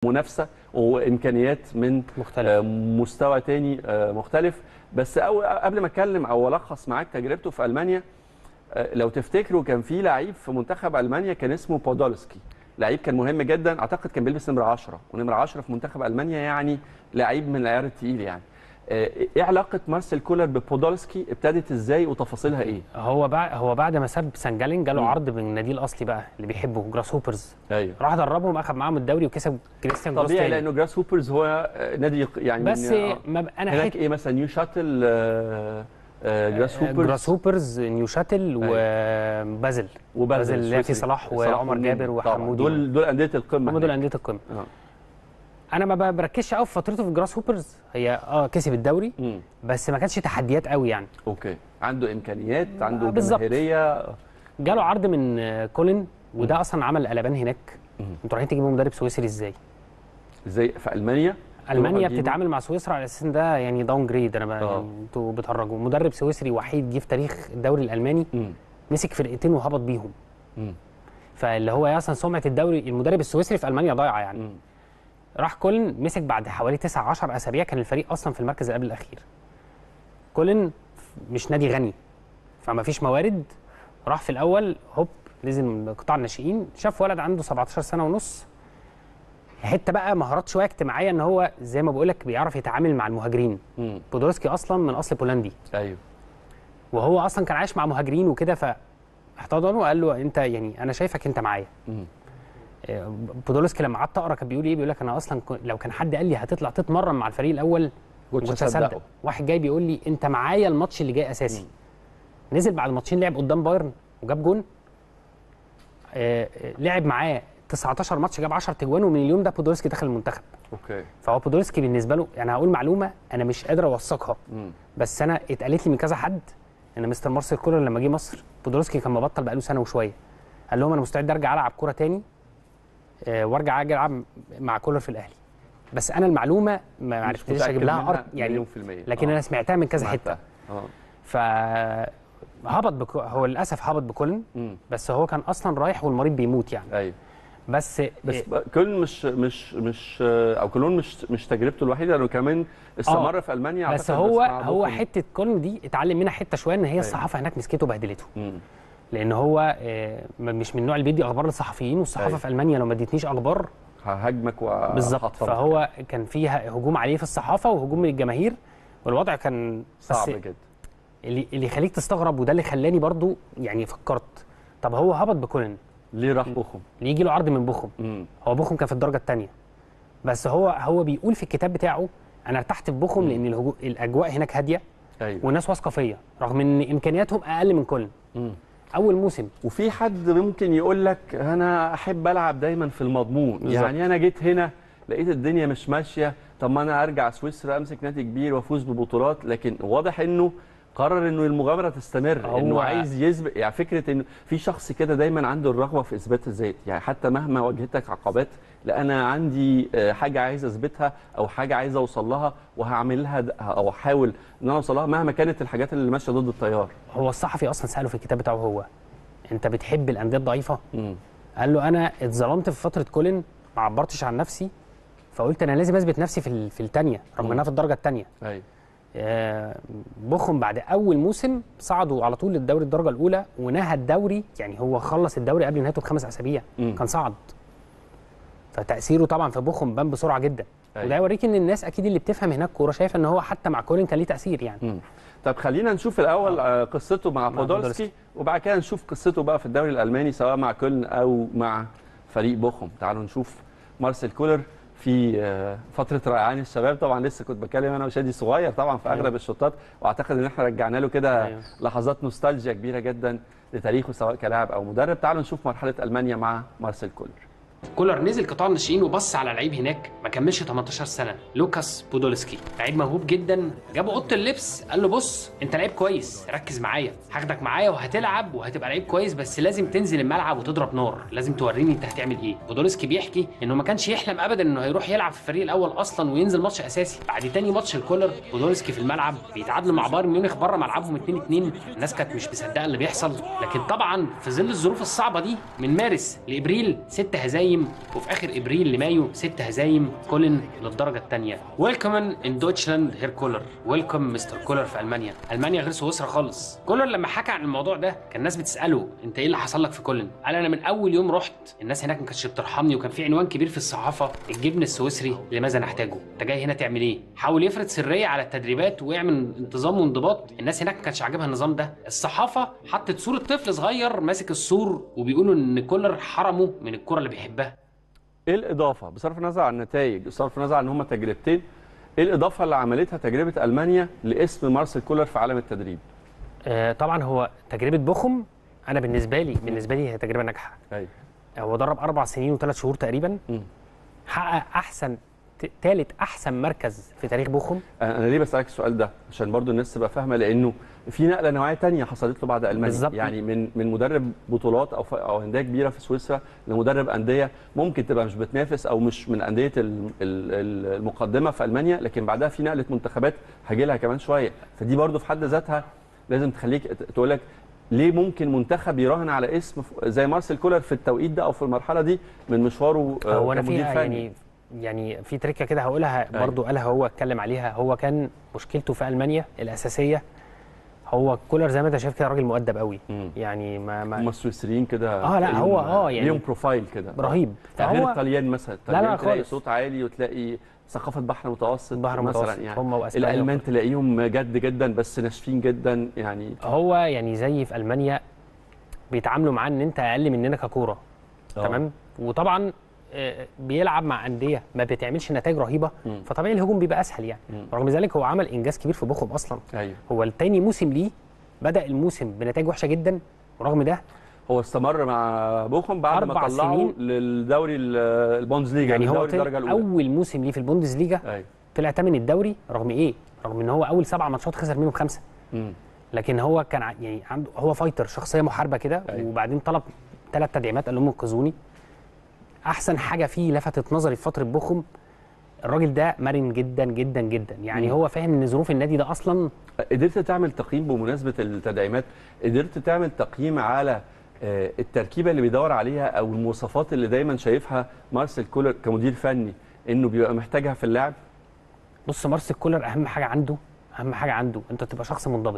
منافسه وامكانيات من مختلف. مستوى تاني مختلف. بس قبل ما اتكلم او الخص معاك تجربته في المانيا، لو تفتكروا كان في لعيب في منتخب المانيا كان اسمه بودولسكي، لعيب كان مهم جدا، اعتقد كان بيلبس نمره 10، ونمره 10 في منتخب المانيا يعني لعيب من العيار الثقيل يعني. ايه علاقه مارسيل كولر ببودولسكي؟ ابتدت ازاي وتفاصيلها ايه؟ هو بعد ما ساب سان جالين جاله عرض من النادي الاصلي بقى اللي بيحبه جراس هوبرز. ايوه، راح دربهم، اخذ معاهم الدوري وكسب كريستيان جروس طبيعي تاني. لانه جراس هوبرز هو نادي يعني بس انا هناك ايه مثلا نيو شاتل، جراس هوبرز، نيو شاتل، وبازل. بازل اللي في صلاح وعمر جابر وحمودي، دول انديه القمه، هم دول انديه القمه. انا ما بركزش قوي في فترته في جراس هوبرز، هي كسب الدوري بس ما كانتش تحديات قوي يعني. اوكي، عنده امكانيات، عنده جماهيريه. جاله عرض من كولن، وده اصلا عمل قلبان هناك. انتوا رايحين تجيبوا مدرب سويسري ازاي في المانيا؟ المانيا بتتعامل مع سويسرا على اساس ان ده يعني داون جريد. انا يعني انتوا بتهرجوا. مدرب سويسري وحيد جه في تاريخ الدوري الالماني مسك فرقتين وهبط بيهم. فاللي هو اصلا سمعه الدوري المدرب السويسري في المانيا ضايعه يعني. راح كولن، مسك بعد حوالي 19 اسابيع كان الفريق اصلا في المركز اللي قبل الاخير. كولن مش نادي غني فما فيش موارد. راح في الاول هوب نزل من قطاع الناشئين، شاف ولد عنده 17 سنه ونص، حته بقى مهارات شويه اجتماعيه، ان هو زي ما بقول لك بيعرف يتعامل مع المهاجرين. بودولسكي اصلا من اصل بولندي. ايوه، وهو اصلا كان عايش مع مهاجرين وكده، فاحتضنه وقال له انت يعني انا شايفك انت معايا. بودولسكي لما قعدت اقرا كان بيقول ايه، بيقول لك انا اصلا لو كان حد قال لي هتطلع تتمرن مع الفريق الاول كنت هصدق. واحد جاي بيقول لي انت معايا الماتش اللي جاي اساسي. نزل بعد الماتشين لعب قدام بايرن وجاب جون. لعب معاه 19 ماتش جاب 10 تجوان، ومن اليوم ده بودولسكي دخل المنتخب. اوكي، فهو بودولسكي بالنسبه له يعني هقول معلومه انا مش قادر اوثقها، بس انا اتقالت لي من كذا حد ان مستر مارسيل كولر لما جه مصر بودولسكي كان مبطل بقاله سنه وشويه، قال لهم انا مستعد ارجع العب كوره تاني وارجع اجي العب مع كولر في الاهلي. بس انا المعلومه ما عرفتش اجيب لها ارض يعني، لكن انا سمعتها من كذا حته. ف هبط هو للاسف هبط بكولن، بس هو كان اصلا رايح والمريض بيموت يعني. ايوه، بس كولن مش او كولون مش تجربته الوحيده، لانه كمان استمر في المانيا. بس هو حته كولن دي اتعلم منها حته شويه، ان هي الصحافه هناك مسكته وبهدلته. لان هو مش من النوع اللي بيدي اخبار للصحفيين، والصحافه في المانيا لو ما اديتنيش اخبار ههاجمك بالظبط. فهو كان فيها هجوم عليه في الصحافه وهجوم من الجماهير، والوضع كان صعب جدا. اللي يخليك تستغرب، وده اللي خلاني برضو يعني فكرت طب هو هبط بكولن ليه راح بوخم؟ ليه يجي له عرض من بوخم؟ هو بوخم كان في الدرجه الثانيه، بس هو بيقول في الكتاب بتاعه انا ارتحت في بوخم لان الاجواء هناك هاديه. أيوة. والناس واثقه فيا رغم ان امكانياتهم اقل من كولن اول موسم. وفي حد ممكن يقول لك انا احب العب دايما في المضمون بالزبط. يعني انا جيت هنا لقيت الدنيا مش ماشيه، طب ما انا ارجع سويسرا امسك نادي كبير وافوز ببطولات، لكن واضح انه قرر انه المغامره تستمر، انه عايز يسبق. يعني فكره انه في شخص كده دايما عنده الرغبه في اثبات الذات، يعني حتى مهما واجهتك عقبات، لا انا عندي حاجه عايز اثبتها او حاجه عايز اوصل لها وهعملها او احاول ان انا اوصل لها مهما كانت الحاجات اللي ماشيه ضد التيار. هو الصحفي اصلا ساله في الكتاب بتاعه هو انت بتحب الانديه الضعيفه؟ قال له انا اتظلمت في فتره كولن ما عبرتش عن نفسي، فقلت انا لازم اثبت نفسي في الثانيه رغم انها في الدرجه الثانيه. ايوه. بوخم بعد اول موسم صعدوا على طول للدوري الدرجه الاولى ونهى الدوري، يعني هو خلص الدوري قبل نهايته ب5 اسابيع كان صعد. فتاثيره طبعا في بوخم بان بسرعه جدا. أيوة. وده يوريك ان الناس اكيد اللي بتفهم هناك كوره شايفه ان هو حتى مع كولن كان ليه تاثير يعني. طب خلينا نشوف الاول قصته مع بودولسكي، وبعد كده نشوف قصته بقى في الدوري الالماني سواء مع كولن او مع فريق بوخم. تعالوا نشوف مارسيل كولر في فتره ريعان الشباب. طبعا لسه كنت بتكلم انا وشادي صغير طبعا في اغلب الشوطات، واعتقد ان احنا رجعنا له كده لحظات نوستالجيا كبيره جدا لتاريخه سواء كلاعب او مدرب. تعالوا نشوف مرحله المانيا مع مارسيل كولر. كولر نزل قطاع الناشئين وبص على لعيب هناك ما كملش 18 سنه، لوكاس بودولسكي، لعيب موهوب جدا. جابه اوضه اللبس قال له بص انت لعيب كويس ركز معايا، هاخدك معايا وهتلعب وهتبقى لعيب كويس، بس لازم تنزل الملعب وتضرب نار، لازم توريني انت هتعمل ايه. بودولسكي بيحكي انه ما كانش يحلم ابدا انه هيروح يلعب في الفريق الاول اصلا وينزل ماتش اساسي. بعد تاني ماتش الكولر بودولسكي في الملعب بيتعادلوا مع بايرن ميونخ بره ملعبهم 2-2. الناس كانت مش مصدقه اللي بيحصل، لكن طبعا في ظل الظروف الصعبه دي من مارس لابريل 6 هزايم هزايم، وفي اخر ابريل لمايو 6 هزايم كولن للدرجه الثانيه. ويلكمن ان دويتشلاند هير كولر، ويلكم مستر كولر في المانيا. المانيا غير سويسرا خالص. كولر لما حكى عن الموضوع ده كان الناس بتساله انت ايه اللي حصل لك في كولن؟ قال انا من اول يوم رحت الناس هناك ما كانتش بترحمني، وكان في عنوان كبير في الصحافه الجبن السويسري لماذا نحتاجه؟ انت جاي هنا تعمل ايه؟ حاول يفرض سريه على التدريبات ويعمل انتظام وانضباط. الناس هناك ما كانش عاجبها النظام ده. الصحافه حطت صوره طفل صغير ماسك السور وبيقولوا ان كولر حرمه من الكره اللي بيحبها. ايه الاضافه بصرف النظر عن النتائج، بصرف النظر عن ان هم تجربتين، ايه الاضافه اللي عملتها تجربه المانيا لاسم مارسيل كولر في عالم التدريب؟ طبعا هو تجربه بوخم انا بالنسبه لي هي تجربه ناجحه. ايوه هو درب 4 سنين و3 شهور تقريبا. حقق احسن ثالث احسن مركز في تاريخ بوخم. انا ليه بسالك السؤال ده؟ عشان برضو الناس تبقى فاهمه، لانه في نقله نوعيه ثانيه حصلت له بعد المانيا. بالزبط. يعني من مدرب بطولات او انديه كبيره في سويسرا لمدرب انديه ممكن تبقى مش بتنافس او مش من انديه المقدمه في المانيا، لكن بعدها في نقله منتخبات هاجي لها كمان شويه. فدي برضو في حد ذاتها لازم تخليك تقول لك ليه ممكن منتخب يراهن على اسم زي مارسيل كولر في التوقيت ده او في المرحله دي من مشواره هو انا كمدير فيها فني. يعني في تريكه كده هقولها برضو قالها هو اتكلم عليها. هو كان مشكلته في المانيا الاساسيه هو كولر زي ما انت شايف كده راجل مؤدب قوي. يعني ما هم السويسريين كده لا هو يعني ليهم بروفايل كده رهيب. غير الطليان مثلا. لا تلاقي خالص. صوت عالي وتلاقي ثقافه بحر متوسط مثلا يعني. هم واسبانيا. الالمان تلاقيهم جد جدا بس ناشفين جدا يعني. هو يعني زي في المانيا بيتعاملوا معاه ان انت اقل مننا ككوره. تمام. وطبعا بيلعب مع انديه ما بتعملش نتائج رهيبه، فطبيعي الهجوم بيبقى اسهل يعني. رغم ذلك هو عمل انجاز كبير في بوخم اصلا. أيوه. هو الثاني موسم ليه بدا الموسم بنتائج وحشه جدا، ورغم ده هو استمر مع بوخم بعد ما طلعوا للدوري البوندسليجا يعني. هو الدرجه الاولى اول موسم ليه في البوندسليجا. أيوه. طلع ثامن الدوري رغم ان هو اول 7 ماتشات خسر منهم 5. لكن هو كان يعني عنده هو فايتر، شخصيه محاربه كده. أيوه. وبعدين طلب 3 تدعيمات قال لهم انقذوني. احسن حاجه فيه لفتت نظري في فتره بوخم الراجل ده مرن جدا جدا جدا يعني. هو فاهم ان ظروف النادي ده اصلا. قدرت تعمل تقييم بمناسبه التدعيمات، قدرت تعمل تقييم على التركيبه اللي بيدور عليها او المواصفات اللي دايما شايفها مارسيل كولر كمدير فني انه بيبقى محتاجها في اللاعب؟ بص مارسيل كولر اهم حاجه عنده انت تبقى شخص منضبط.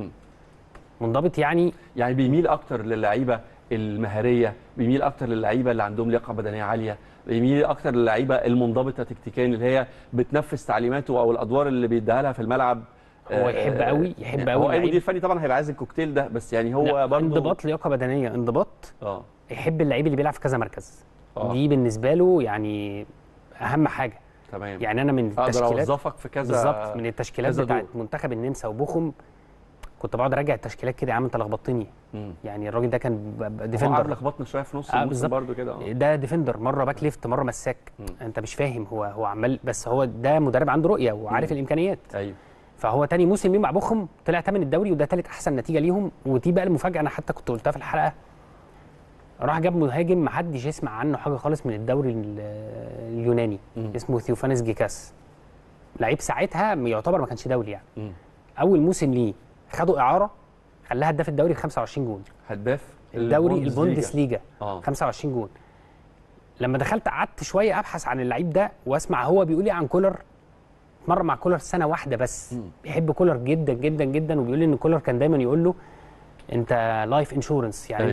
منضبط يعني بيميل اكتر للعيبه المهاريه، بيميل اكتر للعيبه اللي عندهم لياقه بدنيه عاليه، بيميل اكتر للعيبه المنضبطه تكتيكيا اللي هي بتنفذ تعليماته او الادوار اللي بيديها لها في الملعب. هو يحب قوي هو اي مدير فني طبعا هيبقى عايز الكوكتيل ده، بس يعني هو برضه انضباط، لياقه بدنيه، انضباط. يحب اللعيب اللي بيلعب في كذا مركز. دي بالنسبه له يعني اهم حاجه. تمام. يعني انا من التشكيلات اقدر اوظفك في كذا بالظبط. من التشكيلات بتاعت منتخب النمسا وبوخم كنت بقعد اراجع التشكيلات كده. يا عم انت لخبطتني. يعني الراجل ده كان ديفندر. لخبطنا شويه في نص الموسم برضه كده. ده ديفندر، مره باك ليفت، مره مساك. انت مش فاهم هو عمال، بس هو ده مدرب عنده رؤيه وعارف الامكانيات. ايوه. فهو تاني موسم ليه مع بوخم طلع 8 الدوري، وده ثالث احسن نتيجه ليهم. ودي بقى المفاجاه، انا حتى كنت قلتها في الحلقه. راح جاب مهاجم ما حدش يسمع عنه حاجه خالص من الدوري اليوناني. اسمه ثيوفانس جيكاس. لعيب ساعتها يعتبر ما كانش دولي يعني. اول موسم ليه خدوا اعاره، خلاها هداف الدوري ب 25 جون. هداف الدوري البوندسليجا 25 جون. لما دخلت قعدت شويه ابحث عن اللعيب ده واسمع هو بيقول ايه عن كولر. اتمرن مع كولر سنه واحده بس. بيحب كولر جدا جدا جدا، وبيقول لي ان كولر كان دايما يقول له انت لايف انشورنس يعني.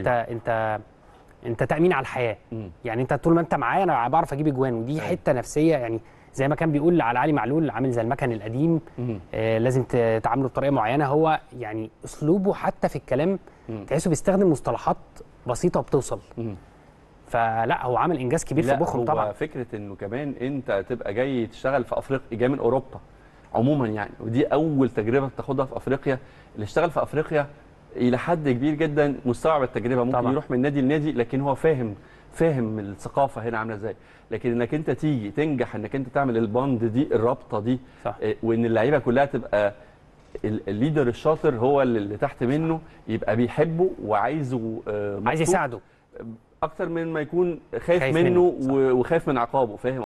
انت تامين على الحياه. يعني انت طول ما انت معايا انا بعرف اجيب اجوان. ودي حته نفسيه يعني، زي ما كان بيقول على علي معلول عامل زي المكن القديم. لازم تعامله بطريقه معينه. هو يعني اسلوبه حتى في الكلام تحسه بيستخدم مصطلحات بسيطه وبتوصل. فلا هو عمل انجاز كبير في بوخم طبعا. هو فكره انه كمان انت تبقى جاي تشتغل في افريقيا، جاي من اوروبا عموما يعني، ودي اول تجربه تاخدها في افريقيا. اللي اشتغل في افريقيا الى حد كبير جدا مستوعب التجربه، ممكن طبعا يروح من نادي لنادي، لكن هو فاهم الثقافه هنا عامله ازاي. لكن انك انت تيجي تنجح انك انت تعمل الباند دي، الرابطه دي، صح. وان اللعيبه كلها تبقى الليدر الشاطر هو اللي تحت منه يبقى بيحبه وعايزه عايز يساعده اكتر من ما يكون خايف منه وخايف من عقابه. فاهم؟